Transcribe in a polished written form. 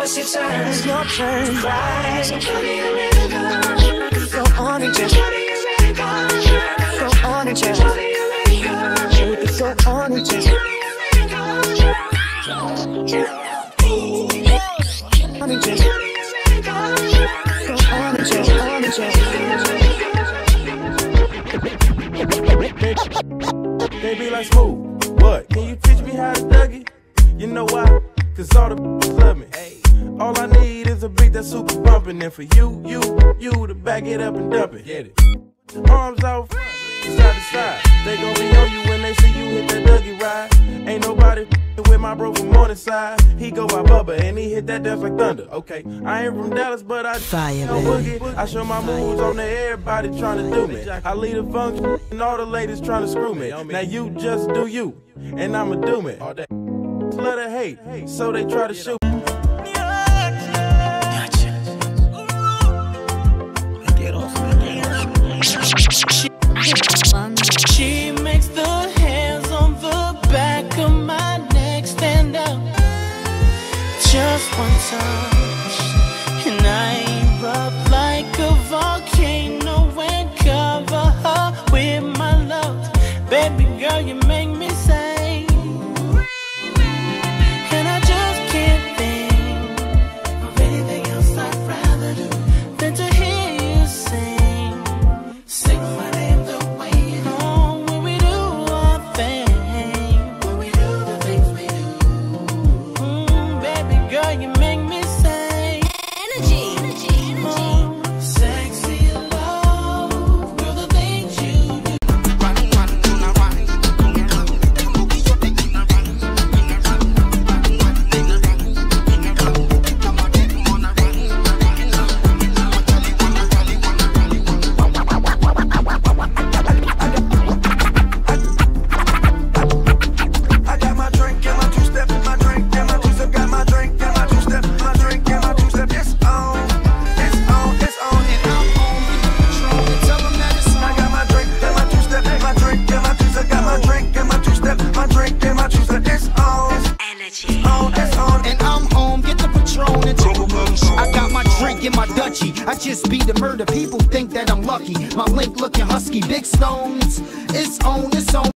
it's your turn. It's your turn to cry. So tell me you're ready to go. Go on and just Tell me you're ready to go. go on and just Tell me you're ready to go. go on and just Tell me you're ready to go. on and just Tell me you're ready to go. go on and just on and just. They be like, Smooth, what? Can you teach me how to Dougie? You know why? Cause all the love me. All I need is a beat that's super bumpin'. And for you to back it up and dump it. Get it. Arms out front, side to side. They gon' be on you when they see you hit that Dougie ride. Ain't nobody with my bro from Morningside. He go by Bubba and he hit that dance like thunder. Okay, I ain't from Dallas, but I Fire, know boogie. I show my moves on to everybody tryna do me. I lead a function and all the ladies tryna screw me. Now you just do you, and I'ma do me. Love to hate, so they try to shoot. She makes the hairs on the back of my neck stand up. Just one touch, and I erupt like a volcano and cover her with my love. Baby girl, you make me say, and I just can't think of anything else I'd rather do than to hear you sing. Sing my name the way you do. Oh, when we do our thing, when we do the things we do. Baby girl, you make me say energy, energy, energy. Sexy love, girl, the things you do. I got my drink and my two-step, my drink and my two-step, got my drink and my two-step, my drink and my two-step. It's on, it's on, it's on, and I'm on with the control. And tell them that it's on. I got my drink and my two-step, my drink and my two-step, got my drink and my two-step, my drink and my two-step. It's on, Energy. it's on, And I'm home, get the Patron and take a look. I got my drink in my Dutchie. I just beat the murder. People think that I'm lucky. My link looking husky. Big stones. It's on, it's on.